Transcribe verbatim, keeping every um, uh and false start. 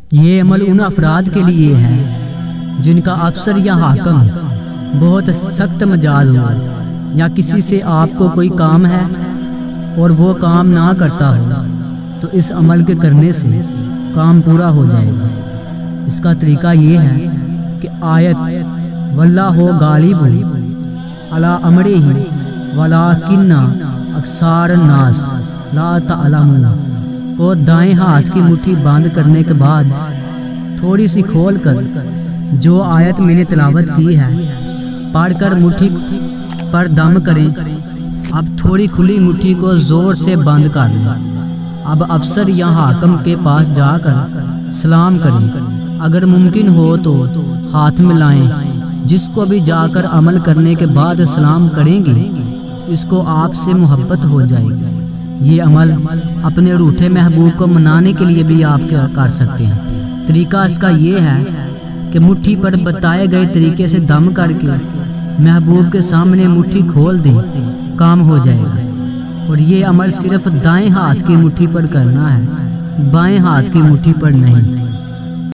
یہ عمل ان افراد کے لیے ہے جن کا افسر یا حاکم بہت سخت مزاج ہو، یا کسی سے آپ کو کوئی کام ہے اور وہ کام نہ کرتا ہو، تو اس عمل کے کرنے سے کام پورا ہو جائے گا۔ اس کا طریقہ یہ ہے کہ آیت واللہ غالب علی امرہ ولکن اکثر الناس لا تعلمون کو دائیں ہاتھ کی مٹھی بند کرنے کے بعد تھوڑی سی کھول کر جو آیت میں نے تلاوت کی ہے پڑھ کر مٹھی پر دم کریں۔ اب تھوڑی کھلی مٹھی کو زور سے بند کر دیں۔ اب افسر یا حاکم کے پاس جا کر سلام کریں، اگر ممکن ہو تو ہاتھ ملائیں۔ جس کو بھی جا کر عمل کرنے کے بعد سلام کریں گے اس کو آپ سے محبت ہو جائے گی۔ یہ عمل اپنے روٹھے محبوب کو منانے کے لیے بھی آپ کر سکتے ہیں۔ طریقہ اس کا یہ ہے کہ مٹھی پر بتائے گئے طریقے سے دم کر کے محبوب کے سامنے مٹھی کھول دیں، کام ہو جائے گا۔ اور یہ عمل صرف دائیں ہاتھ کی مٹھی پر کرنا ہے، بائیں ہاتھ کی مٹھی پر نہیں۔